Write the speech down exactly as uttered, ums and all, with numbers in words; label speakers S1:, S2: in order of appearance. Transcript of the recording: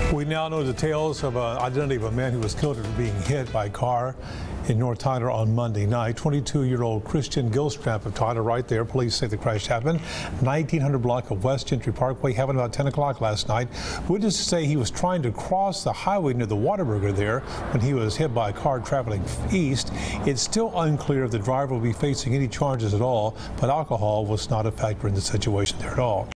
S1: We now know details of an identity of a man who was killed after being hit by a car in North Tyler on Monday night. twenty-two-year-old Christian Gilstrap of Tyler, right there. Police say the crash happened nineteen hundred block of West Gentry Parkway. Happened about ten o'clock last night. Witnesses say he was trying to cross the highway near the Whataburger there when he was hit by a car traveling east. It's still unclear if the driver will be facing any charges at all, but alcohol was not a factor in the situation there at all.